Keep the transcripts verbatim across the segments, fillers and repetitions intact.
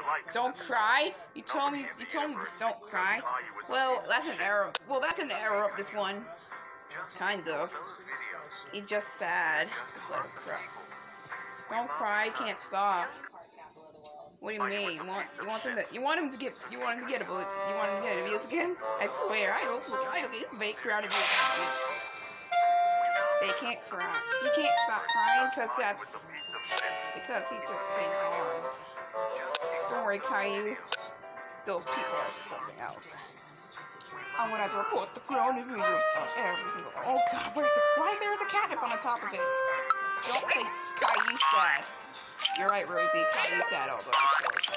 Don't cry? You told me, you told me this, don't cry. Well, that's an error. Well, that's an error of this one. Kind of. He's just sad. Just let him cry. Don't cry, you can't stop. What do you mean? You want you want them to you want him to get you want him to get a bullet you want him to get a views again? I swear, I hope I hope you make crowd of views. They can't cry. He can't stop crying because that's because he just been harmed. Don't worry, Caillou. Those people are just something else. I'm gonna have to report the coronavirus on every single. Oh God, where's the? Why there's a catnip on the top of it? Don't place Caillou sad. You're right, Rosie. Caillou sad all those shows.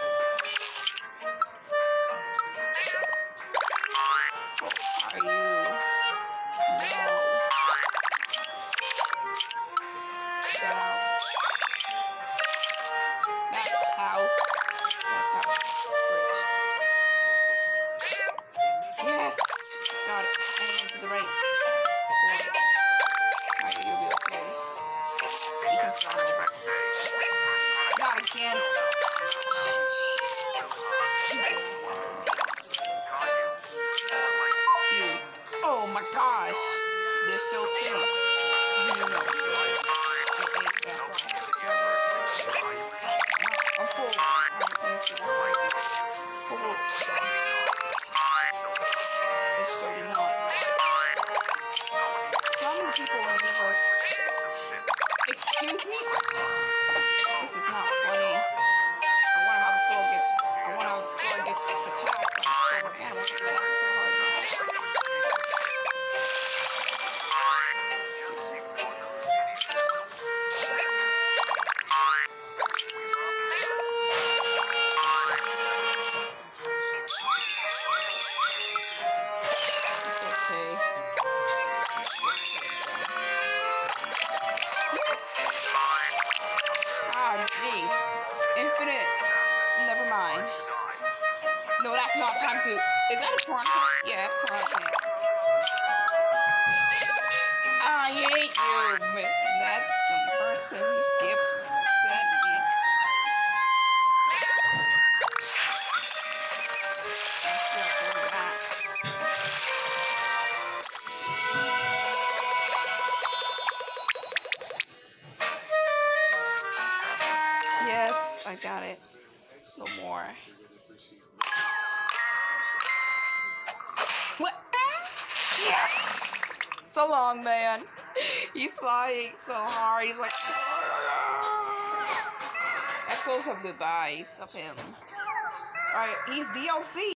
Oh, Caillou. No. Down. That's how. That's how. Fridge. Yes. Got it. And to the right. Caillou, you'll be okay. You can start over. Not again. Ew. Oh my gosh. This still stinks. Do you know? I ate that all. I'm full. Full. This show did not. Some of the people in the universe. Excuse me? This is not funny. I wonder how the squirrel gets. I wonder how the squirrel gets attacked by several animals. That's so hard now. Ah, jeez. Infinite. Never mind. No, that's not time to. Is that a prawn plant? Yeah, that's prawn plant. I hate you, but that's some person just give that week. Yes, I got it. A little more. What? Yeah. So long, man. He's flying so hard. He's like echoes of goodbyes of him. Alright, he's D L C.